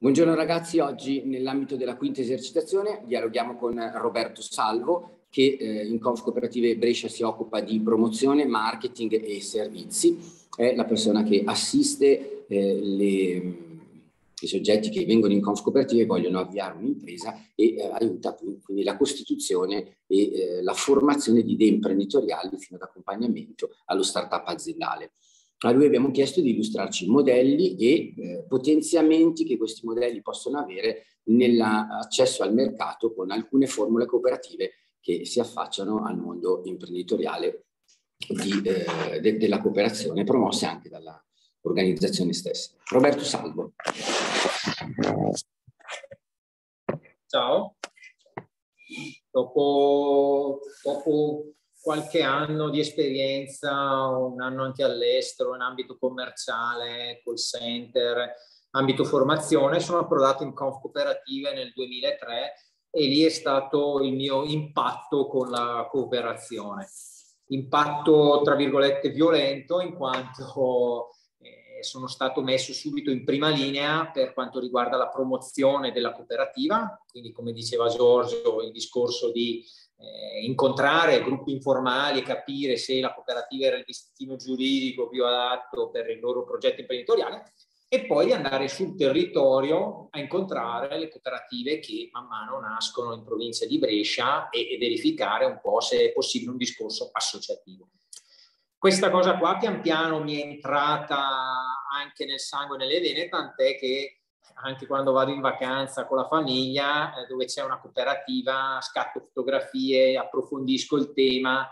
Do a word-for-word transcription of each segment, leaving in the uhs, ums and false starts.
Buongiorno ragazzi, oggi nell'ambito della quinta esercitazione dialoghiamo con Roberto Salvo che eh, in Confcooperative Brescia si occupa di promozione, marketing e servizi. È la persona che assiste eh, le, i soggetti che vengono in Confcooperative e vogliono avviare un'impresa e eh, aiuta quindi la costituzione e eh, la formazione di idee imprenditoriali fino ad accompagnamento allo startup aziendale. A lui abbiamo chiesto di illustrarci modelli e eh, potenziamenti che questi modelli possono avere nell'accesso al mercato con alcune formule cooperative che si affacciano al mondo imprenditoriale di, eh, de della cooperazione, promosse anche dall'organizzazione stessa. Roberto Salvo. Ciao. Dopo, dopo qualche anno di esperienza, un anno anche all'estero, in ambito commerciale, call center, ambito formazione, sono approdato in Confcooperative nel duemilatré e lì è stato il mio impatto con la cooperazione. Impatto, tra virgolette, violento, in quanto eh, sono stato messo subito in prima linea per quanto riguarda la promozione della cooperativa, quindi come diceva Giorgio, il discorso di Eh, incontrare gruppi informali e capire se la cooperativa era il destino giuridico più adatto per il loro progetto imprenditoriale e poi andare sul territorio a incontrare le cooperative che man mano nascono in provincia di Brescia e, e verificare un po' se è possibile un discorso associativo. Questa cosa qua pian piano mi è entrata anche nel sangue e nelle vene, tant'è che anche quando vado in vacanza con la famiglia, eh, dove c'è una cooperativa, scatto fotografie, approfondisco il tema,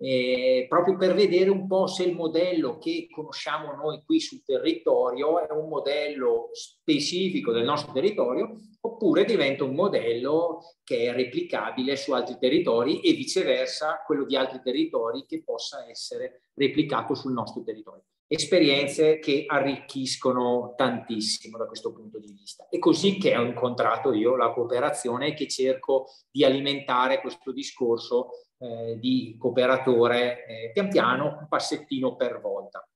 eh, proprio per vedere un po' se il modello che conosciamo noi qui sul territorio è un modello specifico del nostro territorio oppure diventa un modello che è replicabile su altri territori e viceversa quello di altri territori che possa essere replicato sul nostro territorio. Esperienze che arricchiscono tantissimo da questo punto di vista. È così che ho incontrato io la cooperazione e che cerco di alimentare questo discorso eh, di cooperatore eh, pian piano, un passettino per volta.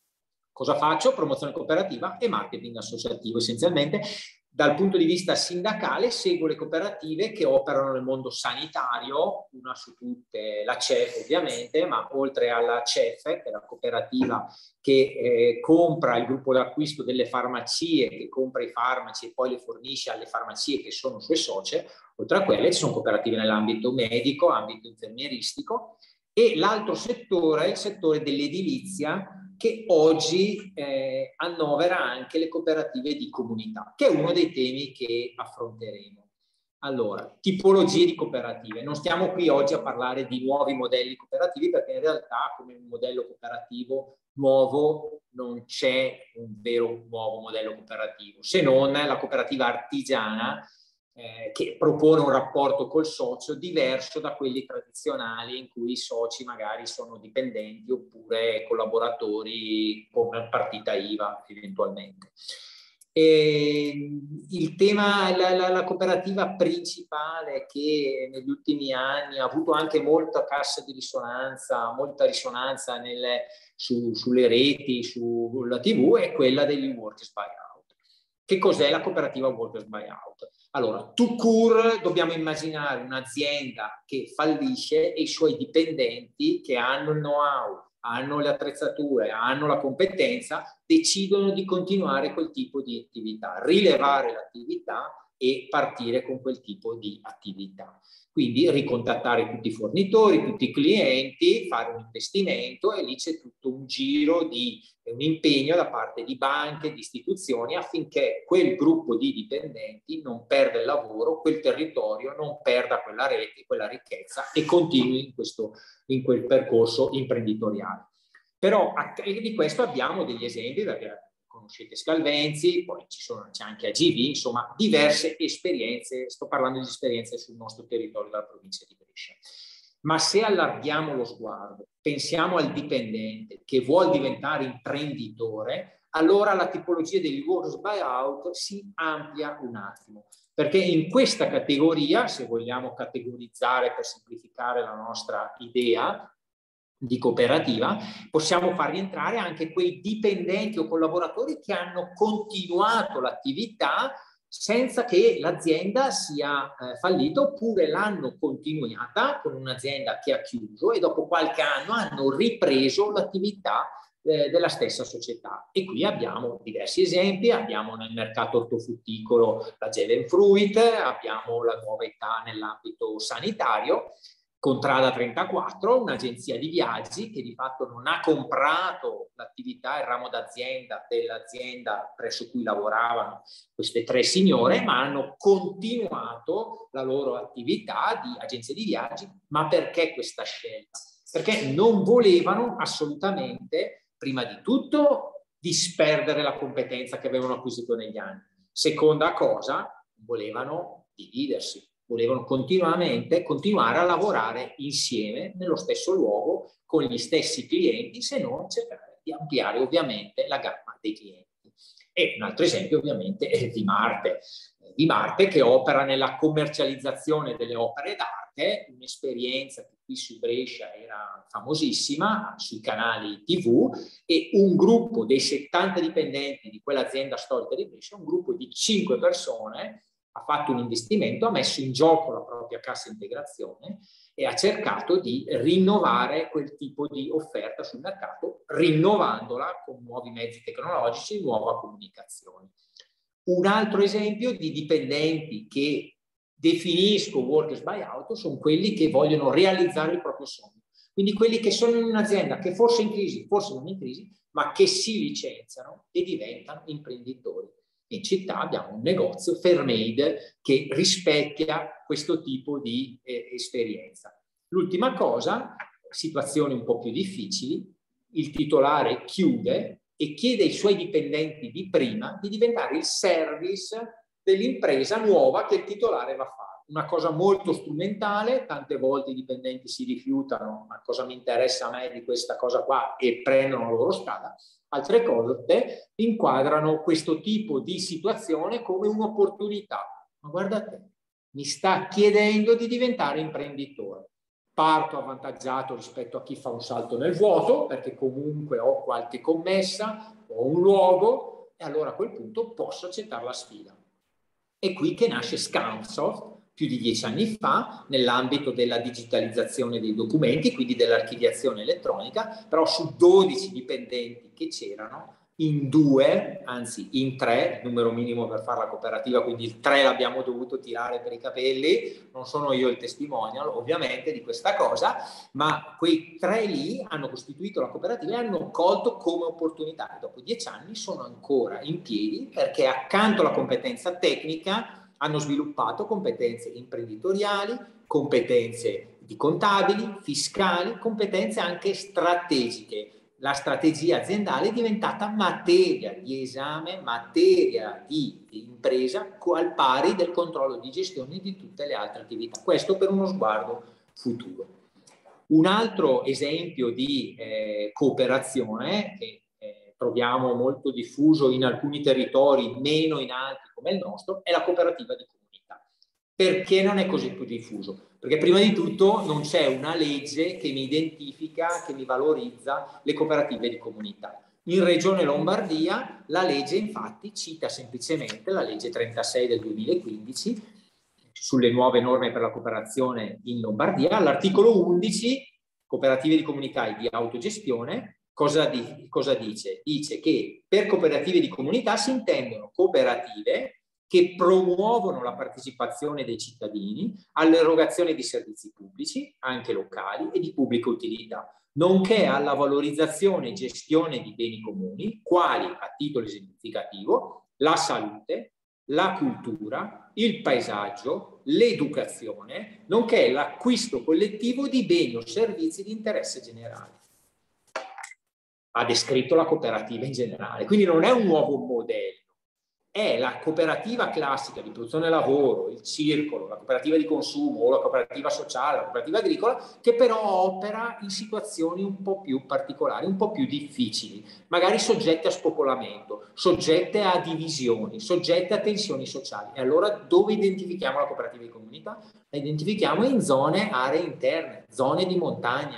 Cosa faccio? Promozione cooperativa e marketing associativo essenzialmente. Dal punto di vista sindacale seguo le cooperative che operano nel mondo sanitario, una su tutte la C E F ovviamente, ma oltre alla C E F, che è la cooperativa che eh, compra il gruppo d'acquisto delle farmacie, che compra i farmaci e poi li fornisce alle farmacie che sono sue socie, oltre a quelle ci sono cooperative nell'ambito medico, ambito infermieristico e l'altro settore è il settore dell'edilizia, che oggi eh, annovera anche le cooperative di comunità, che è uno dei temi che affronteremo. Allora, tipologie di cooperative. Non stiamo qui oggi a parlare di nuovi modelli cooperativi, perché in realtà come un modello cooperativo nuovo non c'è un vero nuovo modello cooperativo, se non la cooperativa artigiana, Eh, che propone un rapporto col socio diverso da quelli tradizionali in cui i soci magari sono dipendenti oppure collaboratori come partita I V A eventualmente. E il tema, la, la, la cooperativa principale che negli ultimi anni ha avuto anche molta cassa di risonanza, molta risonanza nelle, su, sulle reti, sulla tivù, è quella degli workers buyout. Che cos'è la cooperativa workers buyout? Allora, tout court dobbiamo immaginare un'azienda che fallisce e i suoi dipendenti che hanno il know-how, hanno le attrezzature, hanno la competenza, decidono di continuare quel tipo di attività, rilevare l'attività e partire con quel tipo di attività. Quindi ricontattare tutti i fornitori, tutti i clienti, fare un investimento e lì c'è tutto un giro di un impegno da parte di banche, di istituzioni affinché quel gruppo di dipendenti non perda il lavoro, quel territorio non perda quella rete, quella ricchezza e continui in, questo, in quel percorso imprenditoriale. Però di questo abbiamo degli esempi, perché conoscete Scalvenzi, poi c'è anche A G V, insomma diverse esperienze, sto parlando di esperienze sul nostro territorio della provincia di Brescia. Ma se allarghiamo lo sguardo, pensiamo al dipendente che vuol diventare imprenditore, allora la tipologia degli workers buyout si amplia un attimo. Perché in questa categoria, se vogliamo categorizzare per semplificare la nostra idea di cooperativa, possiamo far rientrare anche quei dipendenti o collaboratori che hanno continuato l'attività senza che l'azienda sia eh, fallita, oppure l'hanno continuata con un'azienda che ha chiuso e dopo qualche anno hanno ripreso l'attività eh, della stessa società. E qui abbiamo diversi esempi, abbiamo nel mercato ortofrutticolo la Zevenfruit, abbiamo la nuova età nell'ambito sanitario, Contrada trentaquattro, un'agenzia di viaggi che di fatto non ha comprato l'attività, il ramo d'azienda dell'azienda presso cui lavoravano queste tre signore, ma hanno continuato la loro attività di agenzia di viaggi. Ma perché questa scelta? Perché non volevano assolutamente, prima di tutto, disperdere la competenza che avevano acquisito negli anni. Seconda cosa, volevano dividersi. Volevano continuamente continuare a lavorare insieme nello stesso luogo con gli stessi clienti, se non cercare di ampliare ovviamente la gamma dei clienti. E un altro esempio ovviamente è di Marte, di Marte che opera nella commercializzazione delle opere d'arte, un'esperienza che qui su Brescia era famosissima sui canali tivù, e un gruppo dei settanta dipendenti di quell'azienda storica di Brescia, un gruppo di cinque persone, ha fatto un investimento, ha messo in gioco la propria cassa integrazione e ha cercato di rinnovare quel tipo di offerta sul mercato, rinnovandola con nuovi mezzi tecnologici, nuova comunicazione. Un altro esempio di dipendenti che definisco workers buyout sono quelli che vogliono realizzare il proprio sogno. Quindi quelli che sono in un'azienda che forse è in crisi, forse non è in crisi, ma che si licenziano e diventano imprenditori. In città abbiamo un negozio, Fairmade, che rispecchia questo tipo di eh, esperienza. L'ultima cosa, situazioni un po' più difficili, il titolare chiude e chiede ai suoi dipendenti di prima di diventare il service dell'impresa nuova che il titolare va a fare. Una cosa molto strumentale, tante volte i dipendenti si rifiutano, ma cosa mi interessa a me di questa cosa qua, e prendono la loro strada. Altre cose inquadrano questo tipo di situazione come un'opportunità. Ma guarda te, mi sta chiedendo di diventare imprenditore. Parto avvantaggiato rispetto a chi fa un salto nel vuoto, perché comunque ho qualche commessa, ho un luogo, e allora a quel punto posso accettare la sfida. È qui che nasce Scansoft, più di dieci anni fa, nell'ambito della digitalizzazione dei documenti, quindi dell'archiviazione elettronica, però su dodici dipendenti che c'erano, in due, anzi in tre, il numero minimo per fare la cooperativa, quindi il tre l'abbiamo dovuto tirare per i capelli, non sono io il testimonial ovviamente di questa cosa, ma quei tre lì hanno costituito la cooperativa e hanno colto come opportunità. E dopo dieci anni sono ancora in piedi perché accanto alla competenza tecnica hanno sviluppato competenze imprenditoriali, competenze di contabili, fiscali, competenze anche strategiche. La strategia aziendale è diventata materia di esame, materia di impresa al pari del controllo di gestione di tutte le altre attività. Questo per uno sguardo futuro. Un altro esempio di eh, cooperazione che eh, troviamo molto diffuso in alcuni territori, meno in altri come il nostro, è la cooperativa di comunità. Perché non è così più diffuso? Perché prima di tutto non c'è una legge che mi identifica, che mi valorizza le cooperative di comunità. In Regione Lombardia la legge infatti cita semplicemente la legge trentasei del duemilaquindici sulle nuove norme per la cooperazione in Lombardia. All'articolo undici, cooperative di comunità e di autogestione, cosa, di, cosa dice? Dice che per cooperative di comunità si intendono cooperative che promuovono la partecipazione dei cittadini all'erogazione di servizi pubblici, anche locali e di pubblica utilità, nonché alla valorizzazione e gestione di beni comuni, quali, a titolo esemplificativo, la salute, la cultura, il paesaggio, l'educazione, nonché l'acquisto collettivo di beni o servizi di interesse generale. Ha descritto la cooperativa in generale, quindi non è un nuovo modello. È la cooperativa classica di produzione lavoro, il circolo, la cooperativa di consumo o la cooperativa sociale, la cooperativa agricola, che però opera in situazioni un po' più particolari, un po' più difficili, magari soggette a spopolamento, soggette a divisioni, soggette a tensioni sociali. E allora dove identifichiamo la cooperativa di comunità? La identifichiamo in zone, aree interne, zone di montagna,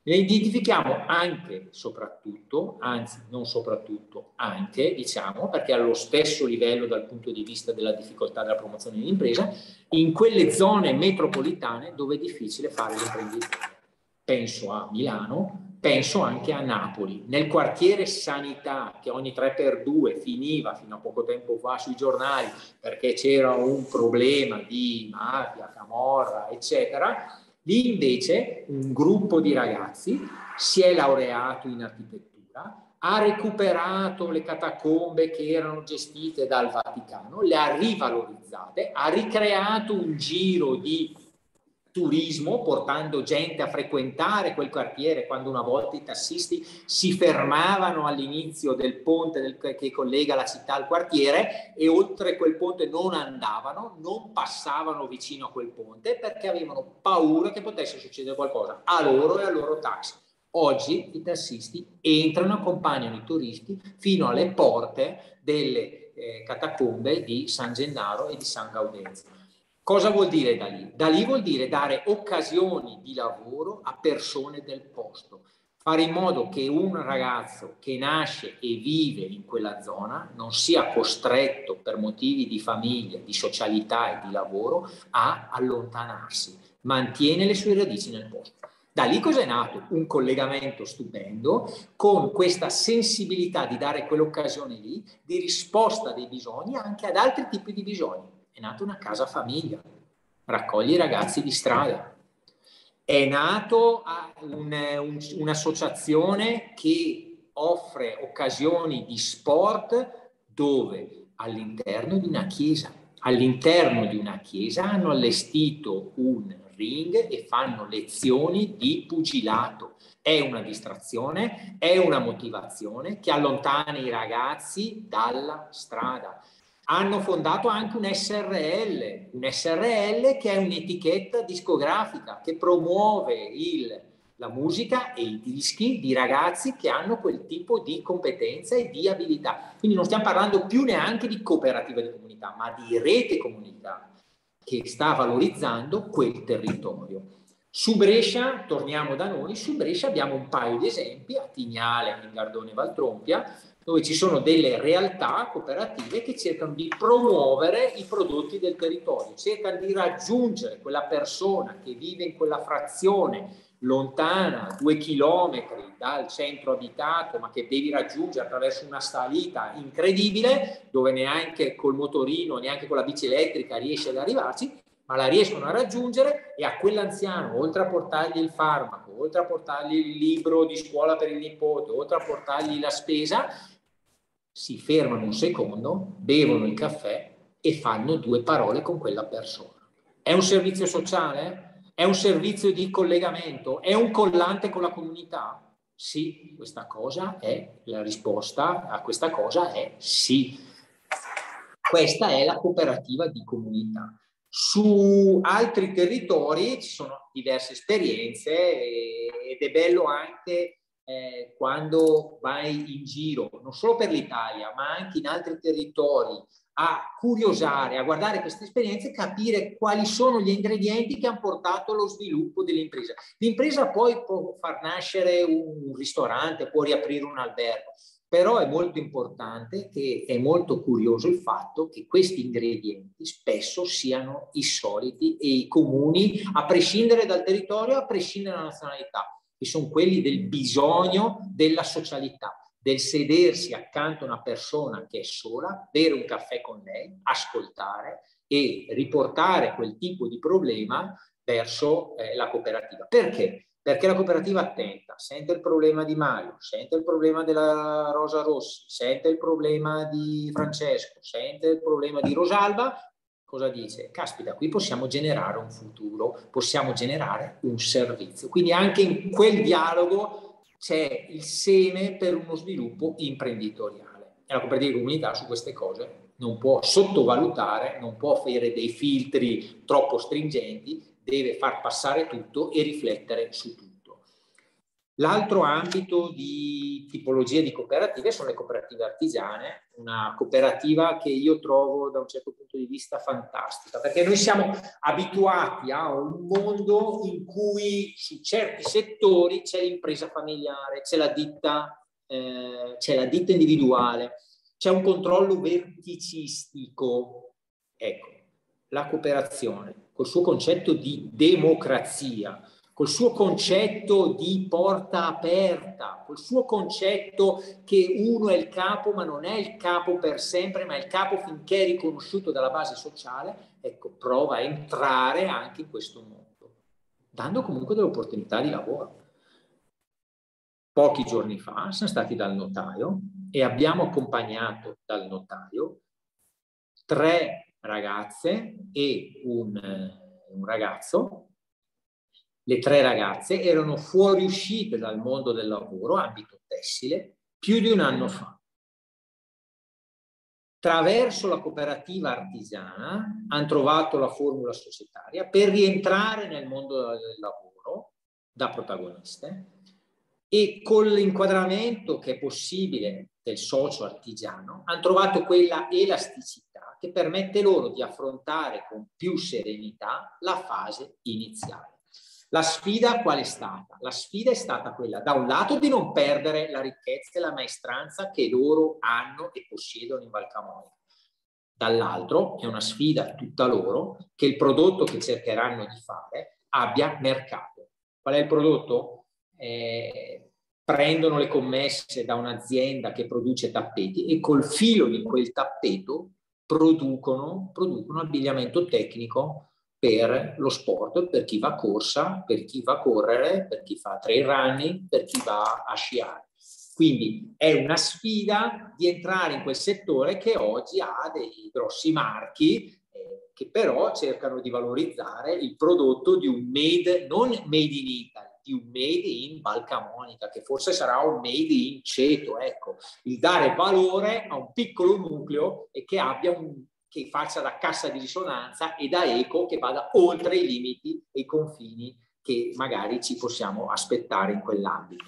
Le identifichiamo anche, soprattutto, anzi non soprattutto, anche, diciamo, perché allo stesso livello dal punto di vista della difficoltà della promozione dell'impresa, in quelle zone metropolitane dove è difficile fare l'imprenditore. Penso a Milano, penso anche a Napoli. Nel quartiere Sanità, che ogni tre per due finiva fino a poco tempo fa sui giornali perché c'era un problema di mafia, camorra, eccetera, lì invece un gruppo di ragazzi si è laureato in architettura, ha recuperato le catacombe che erano gestite dal Vaticano, le ha rivalorizzate, ha ricreato un giro di turismo portando gente a frequentare quel quartiere quando una volta i tassisti si fermavano all'inizio del ponte del, che collega la città al quartiere e oltre quel ponte non andavano, non passavano vicino a quel ponte perché avevano paura che potesse succedere qualcosa a loro e al loro taxi. Oggi i tassisti entrano, accompagnano i turisti fino alle porte delle eh, catacombe di San Gennaro e di San Gaudenzio. Cosa vuol dire da lì? Da lì vuol dire dare occasioni di lavoro a persone del posto, fare in modo che un ragazzo che nasce e vive in quella zona non sia costretto per motivi di famiglia, di socialità e di lavoro a allontanarsi, mantiene le sue radici nel posto. Da lì cosa è nato? Un collegamento stupendo con questa sensibilità di dare quell'occasione lì di risposta dei bisogni anche ad altri tipi di bisogni. È nata una casa famiglia, raccoglie i ragazzi di strada. È nato un, un, un'associazione che offre occasioni di sport dove all'interno di una chiesa, all'interno di una chiesa hanno allestito un ring e fanno lezioni di pugilato. È una distrazione, è una motivazione che allontana i ragazzi dalla strada. Hanno fondato anche un S R L, un S R L che è un'etichetta discografica che promuove il, la musica e i dischi di ragazzi che hanno quel tipo di competenza e di abilità. Quindi non stiamo parlando più neanche di cooperativa di comunità, ma di rete comunità che sta valorizzando quel territorio. Su Brescia, torniamo da noi, su Brescia abbiamo un paio di esempi, a Tignale, in Gardone Valtrompia, dove ci sono delle realtà cooperative che cercano di promuovere i prodotti del territorio, cercano di raggiungere quella persona che vive in quella frazione lontana, due chilometri dal centro abitato, ma che devi raggiungere attraverso una salita incredibile, dove neanche col motorino, neanche con la bici elettrica riesci ad arrivarci, ma la riescono a raggiungere e a quell'anziano, oltre a portargli il farmaco, oltre a portargli il libro di scuola per il nipote, oltre a portargli la spesa, si fermano un secondo, bevono il caffè e fanno due parole con quella persona. È un servizio sociale? È un servizio di collegamento? È un collante con la comunità? Sì, questa cosa è, la risposta a questa cosa è sì. Questa è la cooperativa di comunità. Su altri territori ci sono diverse esperienze ed è bello anche eh, quando vai in giro, non solo per l'Italia, ma anche in altri territori, a curiosare, a guardare queste esperienze e capire quali sono gli ingredienti che hanno portato allo sviluppo dell'impresa. L'impresa poi può far nascere un ristorante, può riaprire un albergo, però è molto importante che è molto curioso il fatto che questi ingredienti spesso siano i soliti e i comuni, a prescindere dal territorio, a prescindere dalla nazionalità, che sono quelli del bisogno della socialità, del sedersi accanto a una persona che è sola, bere un caffè con lei, ascoltare e riportare quel tipo di problema verso eh, la cooperativa. Perché? Perché la cooperativa attenta, sente il problema di Mario, sente il problema della Rosa Rossi, sente il problema di Francesco, sente il problema di Rosalba, cosa dice? Caspita, qui possiamo generare un futuro, possiamo generare un servizio. Quindi anche in quel dialogo c'è il seme per uno sviluppo imprenditoriale. E la cooperativa di comunità su queste cose non può sottovalutare, non può fare dei filtri troppo stringenti, deve far passare tutto e riflettere su tutto. L'altro ambito di tipologia di cooperative sono le cooperative artigiane, una cooperativa che io trovo da un certo punto di vista fantastica, perché noi siamo abituati a un mondo in cui su certi settori c'è l'impresa familiare, c'è la ditta, eh, c'è la ditta individuale, c'è un controllo verticistico. Ecco, la cooperazione, col suo concetto di democrazia, col suo concetto di porta aperta, col suo concetto che uno è il capo, ma non è il capo per sempre, ma è il capo finché è riconosciuto dalla base sociale, ecco, prova a entrare anche in questo mondo, dando comunque delle opportunità di lavoro. Pochi giorni fa siamo stati dal notaio e abbiamo accompagnato dal notaio tre ragazze e un, un ragazzo. Le tre ragazze erano fuoriuscite dal mondo del lavoro, ambito tessile, più di un anno fa. Attraverso la cooperativa artigiana hanno trovato la formula societaria per rientrare nel mondo del lavoro da protagoniste e con l'inquadramento che è possibile del socio artigiano hanno trovato quella elasticità che permette loro di affrontare con più serenità la fase iniziale. La sfida qual è stata? La sfida è stata quella, da un lato, di non perdere la ricchezza e la maestranza che loro hanno e possiedono in Val Camonica. Dall'altro è una sfida tutta loro che il prodotto che cercheranno di fare abbia mercato. Qual è il prodotto? Eh, prendono le commesse da un'azienda che produce tappeti e col filo di quel tappeto producono, producono abbigliamento tecnico per lo sport, per chi va a corsa, per chi va a correre, per chi fa trail running, per chi va a sciare. Quindi è una sfida di entrare in quel settore che oggi ha dei grossi marchi eh, che però cercano di valorizzare il prodotto di un made, non made in Italy, di un made in Val Camonica, che forse sarà un made in ceto. Ecco, il dare valore a un piccolo nucleo e che abbia un che faccia da cassa di risonanza e da eco che vada oltre i limiti e i confini che magari ci possiamo aspettare in quell'ambito.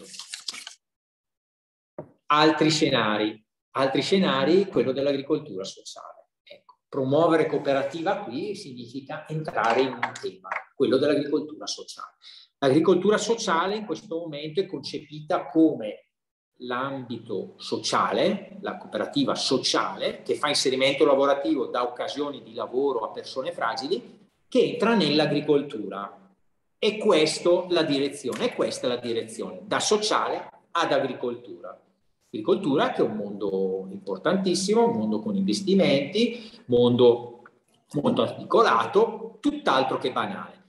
Altri scenari, altri scenari, quello dell'agricoltura sociale. Ecco, promuovere cooperativa qui significa entrare in un tema, quello dell'agricoltura sociale. L'agricoltura sociale in questo momento è concepita come l'ambito sociale, la cooperativa sociale, che fa inserimento lavorativo da occasioni di lavoro a persone fragili, che entra nell'agricoltura. E questa la direzione, e questa è la direzione, da sociale ad agricoltura. Agricoltura che è un mondo importantissimo, un mondo con investimenti, mondo molto articolato, tutt'altro che banale.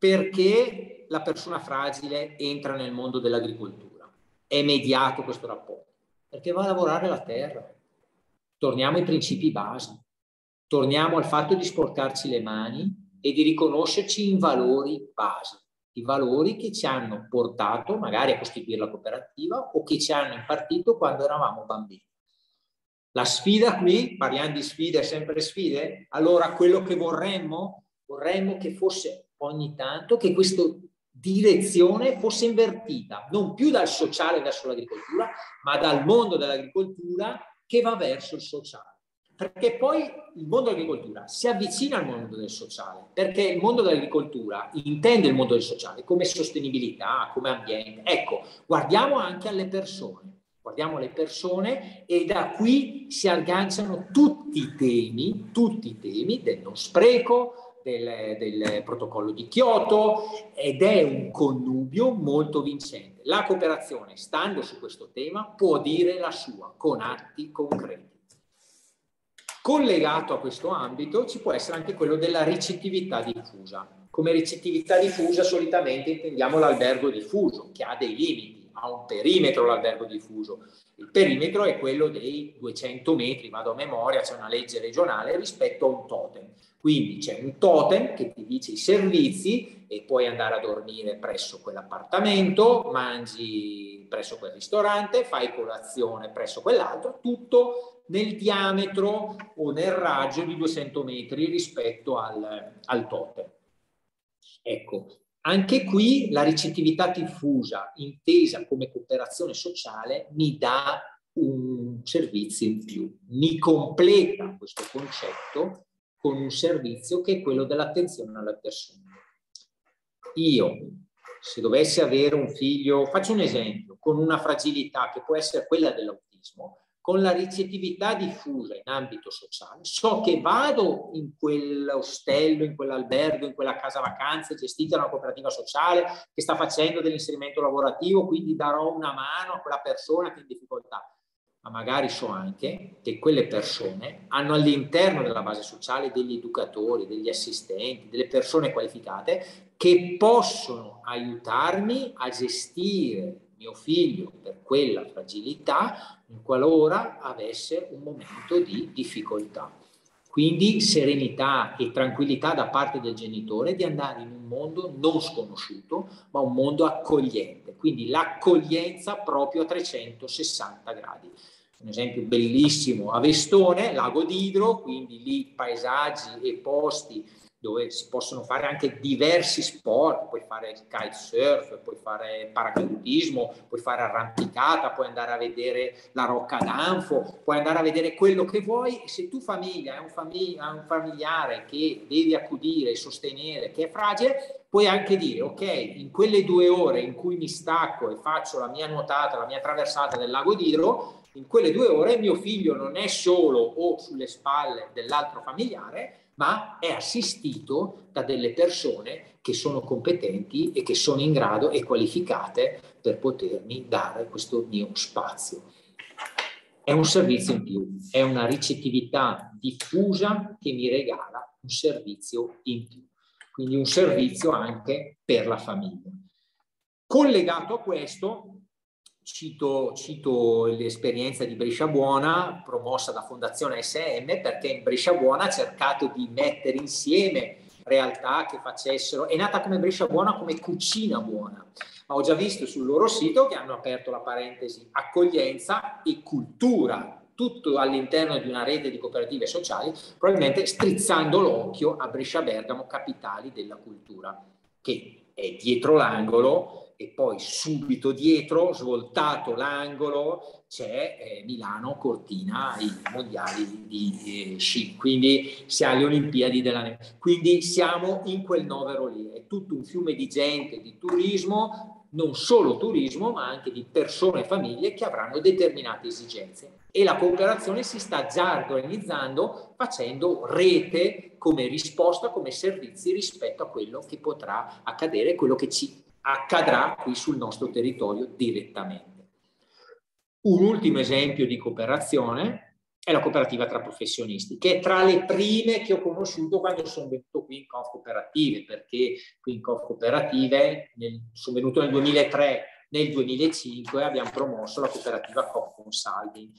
Perché la persona fragile entra nel mondo dell'agricoltura? È mediato questo rapporto, perché va a lavorare la terra. Torniamo ai principi base, torniamo al fatto di sporcarci le mani e di riconoscerci in valori base, i valori che ci hanno portato magari a costituire la cooperativa o che ci hanno impartito quando eravamo bambini. La sfida qui, parliamo di sfide, sempre sfide, allora quello che vorremmo, vorremmo che fosse ogni tanto, che questo direzione fosse invertita, non più dal sociale verso l'agricoltura, ma dal mondo dell'agricoltura che va verso il sociale. Perché poi il mondo dell'agricoltura si avvicina al mondo del sociale, perché il mondo dell'agricoltura intende il mondo del sociale come sostenibilità, come ambiente. Ecco, guardiamo anche alle persone, guardiamo alle persone e da qui si agganciano tutti i temi, tutti i temi del non spreco, Del, del protocollo di Kyoto, ed è un connubio molto vincente. La cooperazione, stando su questo tema, può dire la sua con atti concreti. Collegato a questo ambito ci può essere anche quello della ricettività diffusa. Come ricettività diffusa solitamente intendiamo l'albergo diffuso, che ha dei limiti, ha un perimetro l'albergo diffuso. Il perimetro è quello dei duecento metri, vado a memoria, c'è una legge regionale rispetto a un totem. Quindi c'è un totem che ti dice i servizi e puoi andare a dormire presso quell'appartamento, mangi presso quel ristorante, fai colazione presso quell'altro, tutto nel diametro o nel raggio di duecento metri rispetto al, al totem. Ecco, Anche qui la ricettività diffusa, intesa come cooperazione sociale, mi dà un servizio in più, mi completa questo concetto con un servizio che è quello dell'attenzione alla persona. Io, se dovessi avere un figlio, faccio un esempio, con una fragilità che può essere quella dell'autismo, con la ricettività diffusa in ambito sociale, so che vado in quell'ostello, in quell'albergo, in quella casa vacanze gestita da una cooperativa sociale che sta facendo dell'inserimento lavorativo, quindi darò una mano a quella persona che è in difficoltà. Ma magari so anche che quelle persone hanno all'interno della base sociale degli educatori, degli assistenti, delle persone qualificate che possono aiutarmi a gestire mio figlio per quella fragilità qualora avesse un momento di difficoltà. Quindi serenità e tranquillità da parte del genitore di andare in un mondo non sconosciuto, ma un mondo accogliente. Quindi l'accoglienza proprio a trecentosessanta gradi. Un esempio bellissimo a Vestone, Lago d'Idro, quindi lì paesaggi e posti dove si possono fare anche diversi sport, puoi fare kitesurf, puoi fare paracadutismo, puoi fare arrampicata, puoi andare a vedere la Rocca d'Anfo, puoi andare a vedere quello che vuoi. E se tu famiglia hai un, famig- un familiare che devi accudire e sostenere, che è fragile, puoi anche dire, ok, in quelle due ore in cui mi stacco e faccio la mia nuotata, la mia traversata del Lago d'Idro, in quelle due ore mio figlio non è solo o sulle spalle dell'altro familiare, ma è assistito da delle persone che sono competenti e che sono in grado e qualificate per potermi dare questo mio spazio. È un servizio in più, è una ricettività diffusa che mi regala un servizio in più, quindi un servizio anche per la famiglia. Collegato a questo, Cito, cito l'esperienza di Brescia Buona promossa da Fondazione S M, perché in Brescia Buona ha cercato di mettere insieme realtà che facessero, è nata come Brescia Buona come cucina buona, ma ho già visto sul loro sito che hanno aperto la parentesi accoglienza e cultura, tutto all'interno di una rete di cooperative sociali, probabilmente strizzando l'occhio a Brescia Bergamo, capitali della cultura, che è dietro l'angolo. E poi subito dietro, svoltato l'angolo, c'è eh, Milano Cortina, i mondiali di eh, sci, quindi siamo alle Olimpiadi della neve, quindi siamo in quel novero lì, è tutto un fiume di gente, di turismo, non solo turismo ma anche di persone e famiglie che avranno determinate esigenze, e la cooperazione si sta già organizzando facendo rete come risposta, come servizi rispetto a quello che potrà accadere, quello che ci accadrà qui sul nostro territorio direttamente. Un ultimo esempio di cooperazione è la cooperativa tra professionisti, che è tra le prime che ho conosciuto quando sono venuto qui in Confcooperative, perché qui in Confcooperative nel, sono venuto nel duemilatré, nel duemilacinque abbiamo promosso la cooperativa Consalting.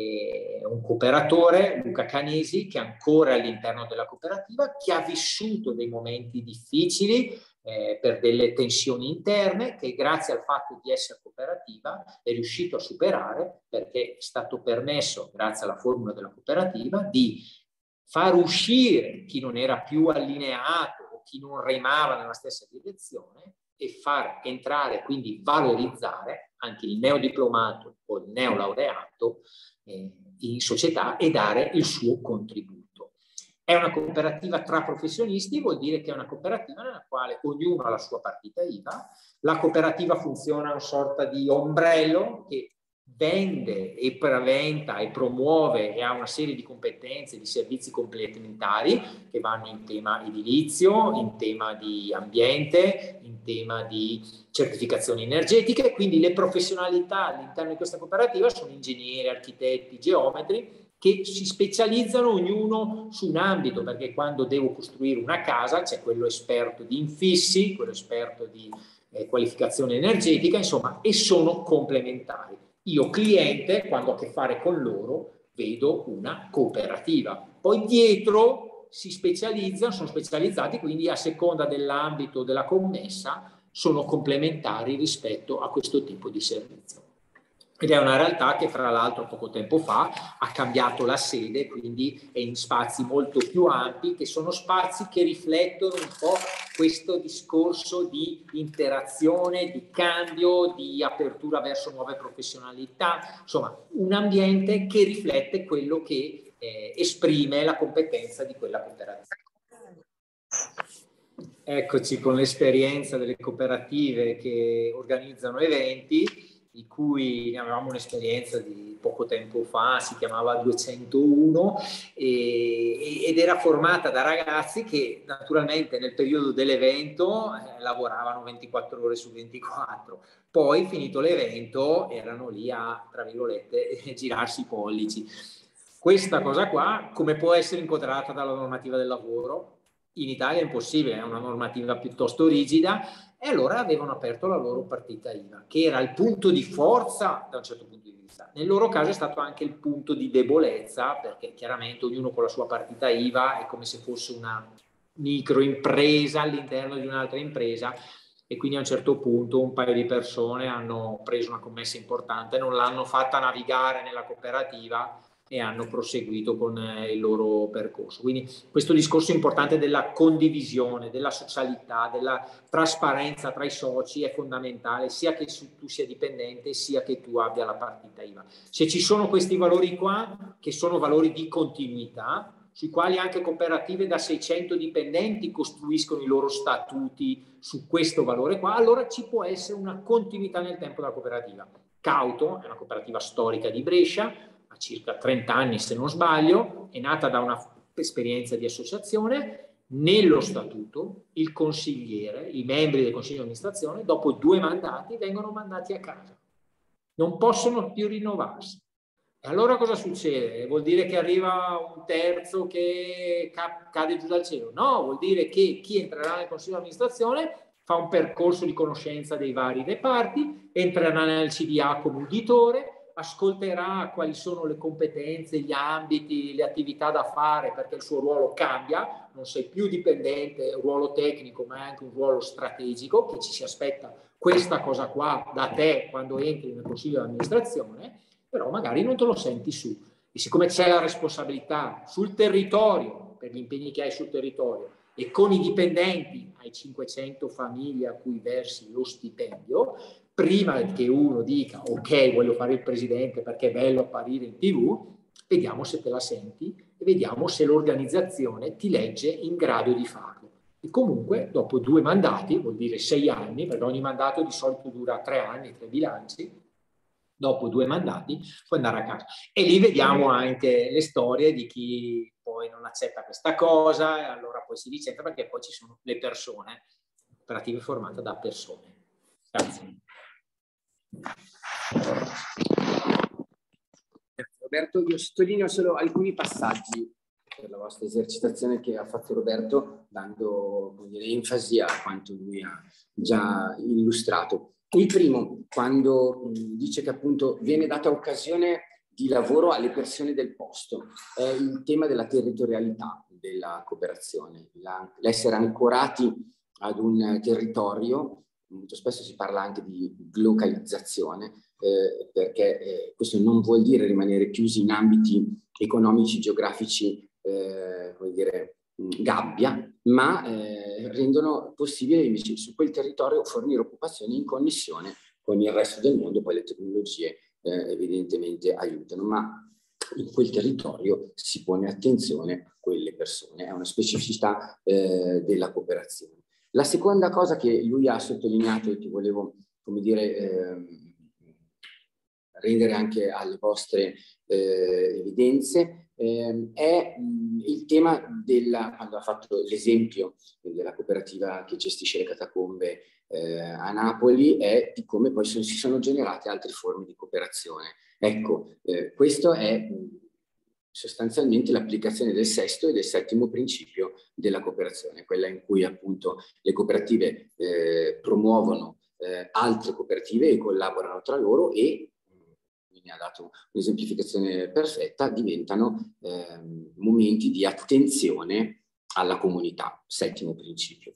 E un cooperatore, Luca Canesi, che è ancora all'interno della cooperativa, che ha vissuto dei momenti difficili eh, per delle tensioni interne, che grazie al fatto di essere cooperativa è riuscito a superare, perché è stato permesso, grazie alla formula della cooperativa, di far uscire chi non era più allineato o chi non remava nella stessa direzione e far entrare, quindi valorizzare anche il neodiplomato o il neolaureato eh, in società e dare il suo contributo. È una cooperativa tra professionisti, vuol dire che è una cooperativa nella quale ognuno ha la sua partita I V A, la cooperativa funziona una sorta di ombrello che vende e preventa e promuove e ha una serie di competenze, di servizi complementari che vanno in tema edilizio, in tema di ambiente, in tema di certificazioni energetiche, quindi le professionalità all'interno di questa cooperativa sono ingegneri, architetti, geometri, che si specializzano ognuno su un ambito, perché quando devo costruire una casa c'è quello esperto di infissi, quello esperto di eh, qualificazione energetica, insomma, e sono complementari. Io cliente, quando ho a che fare con loro, vedo una cooperativa. Poi dietro si specializzano, sono specializzati, quindi a seconda dell'ambito della commessa sono complementari rispetto a questo tipo di servizio. ed è una realtà che fra l'altro poco tempo fa ha cambiato la sede, quindi è in spazi molto più ampi, che sono spazi che riflettono un po' questo discorso di interazione, di cambio, di apertura verso nuove professionalità, insomma un ambiente che riflette quello che eh, esprime la competenza di quella cooperativa. Eccoci con l'esperienza delle cooperative che organizzano eventi, di cui avevamo un'esperienza di poco tempo fa, si chiamava duecentouno e, ed era formata da ragazzi che naturalmente nel periodo dell'evento eh, lavoravano ventiquattro ore su ventiquattro, poi finito l'evento erano lì a, tra virgolette, girarsi i pollici. Questa cosa qua come può essere inquadrata dalla normativa del lavoro? In Italia è impossibile, è una normativa piuttosto rigida, e allora avevano aperto la loro partita I V A, che era il punto di forza da un certo punto di vista. Nel loro caso è stato anche il punto di debolezza, perché chiaramente ognuno con la sua partita I V A è come se fosse una microimpresa all'interno di un'altra impresa, e quindi a un certo punto un paio di persone hanno preso una commessa importante, non l'hanno fatta navigare nella cooperativa e hanno proseguito con il loro percorso. Quindi questo discorso importante della condivisione, della socialità, della trasparenza tra i soci è fondamentale, sia che tu sia dipendente sia che tu abbia la partita I V A. Se ci sono questi valori qua, che sono valori di continuità, sui quali anche cooperative da seicento dipendenti costruiscono i loro statuti su questo valore qua, allora ci può essere una continuità nel tempo della cooperativa. Cauto è una cooperativa storica di Brescia, ha circa trenta anni se non sbaglio, è nata da una esperienza di associazione. Nello statuto il consigliere, i membri del consiglio di amministrazione dopo due mandati vengono mandati a casa, non possono più rinnovarsi. E allora cosa succede? Vuol dire che arriva un terzo che cade giù dal cielo? No, vuol dire che chi entrerà nel consiglio di amministrazione fa un percorso di conoscenza dei vari reparti, entrerà nel C D A come uditore, ascolterà quali sono le competenze, gli ambiti, le attività da fare, perché il suo ruolo cambia, non sei più dipendente, un ruolo tecnico, ma è anche un ruolo strategico, che ci si aspetta questa cosa qua da te quando entri nel consiglio di amministrazione, però magari non te lo senti su. E siccome c'è la responsabilità sul territorio, per gli impegni che hai sul territorio, e con i dipendenti, hai cinquecento famiglie a cui versi lo stipendio, prima che uno dica ok, voglio fare il presidente perché è bello apparire in tivù, vediamo se te la senti e vediamo se l'organizzazione ti legge in grado di farlo. E comunque dopo due mandati, vuol dire sei anni, perché ogni mandato di solito dura tre anni, tre bilanci, dopo due mandati puoi andare a casa. E lì vediamo anche le storie di chi poi non accetta questa cosa e allora poi si licenza, perché poi ci sono le persone, cooperative formate da persone. Grazie. Grazie Roberto, io sottolineo solo alcuni passaggi per la vostra esercitazione che ha fatto Roberto, dando, come dire, enfasi a quanto lui ha già illustrato. Il primo, quando dice che appunto viene data occasione di lavoro alle persone del posto, è il tema della territorialità della cooperazione, l'essere ancorati ad un territorio. Molto spesso si parla anche di localizzazione, eh, perché eh, questo non vuol dire rimanere chiusi in ambiti economici, geografici, eh, come dire, gabbia, ma eh, rendono possibile invece su quel territorio fornire occupazione in connessione con il resto del mondo. Poi le tecnologie eh, evidentemente aiutano, ma in quel territorio si pone attenzione a quelle persone, è una specificità eh, della cooperazione. La seconda cosa che lui ha sottolineato e che volevo, come dire, eh, rendere anche alle vostre eh, evidenze eh, è mh, il tema della, quando ha fatto l'esempio della cooperativa che gestisce le catacombe eh, a Napoli, è di come poi sono, si sono generate altre forme di cooperazione. Ecco, eh, questo è mh, sostanzialmente l'applicazione del sesto e del settimo principio della cooperazione, quella in cui appunto le cooperative eh, promuovono eh, altre cooperative e collaborano tra loro e, quindi ha dato un'esemplificazione perfetta, diventano eh, momenti di attenzione alla comunità, settimo principio.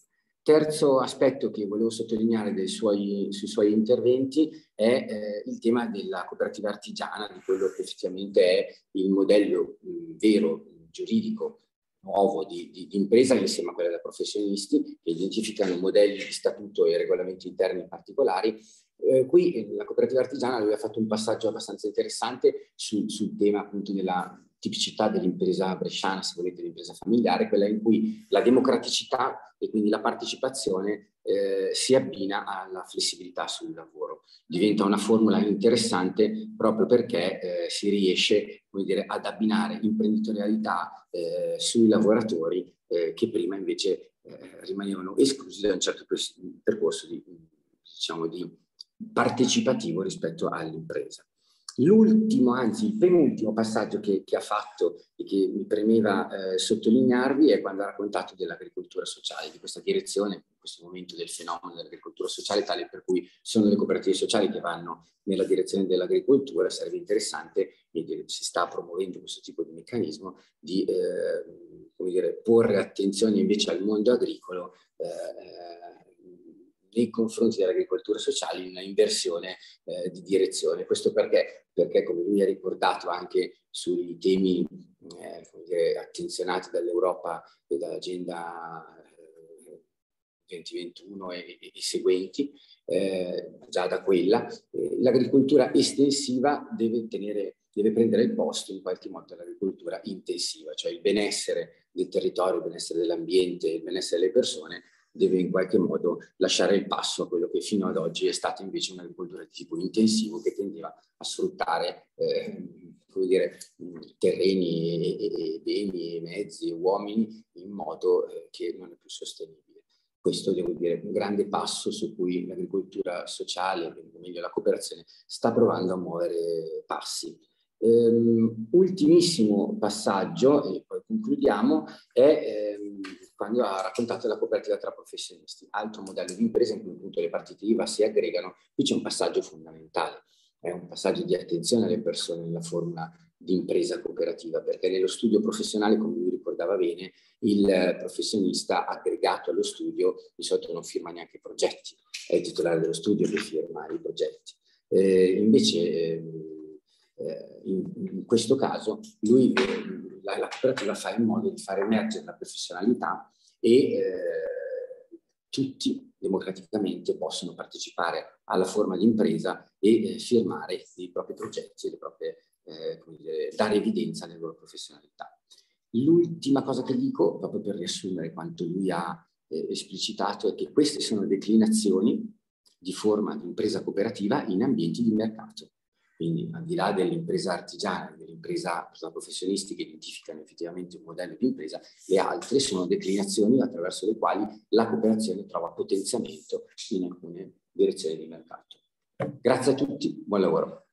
Terzo aspetto che volevo sottolineare dei suoi, sui suoi interventi è eh, il tema della cooperativa artigiana, di quello che effettivamente è il modello mh, vero, giuridico, nuovo di, di, di impresa insieme a quella da professionisti che identificano modelli di statuto e regolamenti interni particolari. Eh, qui eh, la cooperativa artigiana aveva fatto un passaggio abbastanza interessante sul, sul tema appunto della tipicità dell'impresa bresciana, se volete, l'impresa familiare, quella in cui la democraticità e quindi la partecipazione eh, si abbina alla flessibilità sul lavoro. Diventa una formula interessante proprio perché eh, si riesce, come dire, ad abbinare imprenditorialità eh, sui lavoratori eh, che prima invece eh, rimanevano esclusi da un certo percorso di, diciamo, di partecipativo rispetto all'impresa. L'ultimo, anzi il penultimo passaggio che, che ha fatto e che mi premeva eh, sottolinearvi è quando ha raccontato dell'agricoltura sociale, di questa direzione, in questo momento del fenomeno dell'agricoltura sociale, tale per cui sono le cooperative sociali che vanno nella direzione dell'agricoltura. Sarebbe interessante, e si sta promuovendo questo tipo di meccanismo, di eh, come dire, porre attenzione invece al mondo agricolo eh, nei confronti dell'agricoltura sociale, in una inversione eh, di direzione. Questo perché? Perché, come lui ha ricordato anche sui temi eh, come dire, attenzionati dall'Europa e dall'agenda eh, duemilaventuno e, e, e seguenti, eh, già da quella, eh, l'agricoltura estensiva deve, tenere, deve prendere il posto in qualche modo dell'agricoltura intensiva, cioè il benessere del territorio, il benessere dell'ambiente, il benessere delle persone deve in qualche modo lasciare il passo a quello che fino ad oggi è stata invece un'agricoltura di tipo intensivo che tendeva a sfruttare eh, come dire, terreni e, e beni, e mezzi e uomini in modo eh, che non è più sostenibile. Questo, devo dire, un grande passo su cui l'agricoltura sociale, o meglio la cooperazione, sta provando a muovere passi. Um, ultimissimo passaggio, e poi concludiamo, è um, quando ha raccontato la cooperativa tra professionisti, altro modello di impresa in cui appunto le partite I V A si aggregano. Qui c'è un passaggio fondamentale, è un passaggio di attenzione alle persone nella formula di impresa cooperativa, perché nello studio professionale, come lui ricordava bene, il professionista aggregato allo studio di solito non firma neanche i progetti, è il titolare dello studio che firma i progetti. Eh, invece eh, in, in questo caso lui eh, la, la cooperativa fa in modo di far emergere la professionalità e eh, tutti democraticamente possono partecipare alla forma di impresa e eh, firmare i propri progetti, le proprie, eh, come dire, dare evidenza alle loro professionalità. L'ultima cosa che dico, proprio per riassumere quanto lui ha eh, esplicitato, è che queste sono declinazioni di forma di impresa cooperativa in ambienti di mercato. Quindi, al di là dell'impresa artigiana, dell'impresa professionisti che identificano effettivamente un modello di impresa, le altre sono declinazioni attraverso le quali la cooperazione trova potenziamento in alcune direzioni di mercato. Grazie a tutti, buon lavoro.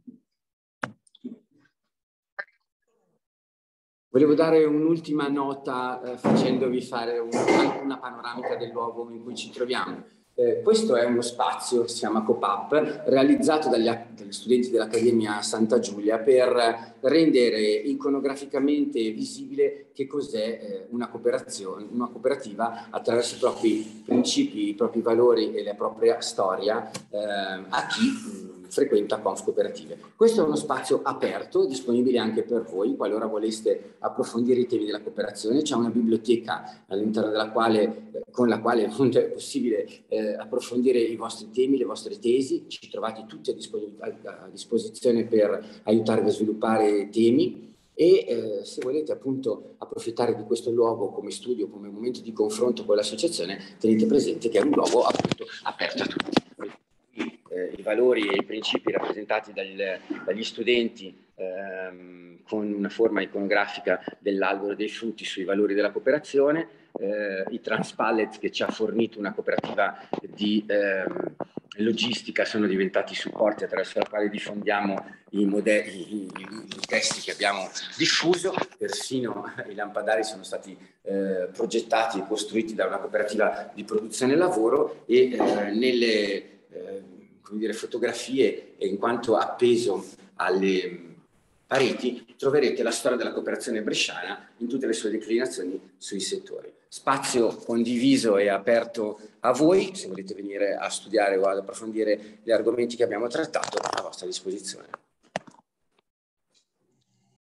Volevo dare un'ultima nota eh, facendovi fare un, una panoramica del luogo in cui ci troviamo. Eh, questo è uno spazio che si chiama COPAP, realizzato dagli, dagli studenti dell'Accademia Santa Giulia per rendere iconograficamente visibile che cos'è eh, una cooperazione, una cooperativa attraverso i propri principi, i propri valori e la propria storia eh, a chi mh, frequenta Conf Cooperative. Questo è uno spazio aperto, disponibile anche per voi, qualora voleste approfondire i temi della cooperazione. C'è una biblioteca all'interno della quale, eh, con la quale appunto è possibile eh, approfondire i vostri temi, le vostre tesi. Ci trovate tutti a, disposiz a disposizione per aiutarvi a sviluppare temi. E eh, se volete appunto approfittare di questo luogo come studio, come momento di confronto con l'associazione, tenete presente che è un luogo appunto aperto a tutti. Eh, i valori e i principi rappresentati dagli, dagli studenti ehm, con una forma iconografica dell'albero dei frutti sui valori della cooperazione, eh, i transpallet che ci ha fornito una cooperativa di ehm, logistica sono diventati supporti attraverso la quale diffondiamo i, modelli, i, i testi che abbiamo diffuso. Persino i lampadari sono stati eh, progettati e costruiti da una cooperativa di produzione lavoro e eh, nelle eh, come dire, fotografie, in quanto appeso alle, a Reti troverete la storia della cooperazione bresciana in tutte le sue declinazioni sui settori. Spazio condiviso e aperto a voi, se volete venire a studiare o ad approfondire gli argomenti che abbiamo trattato, a vostra disposizione.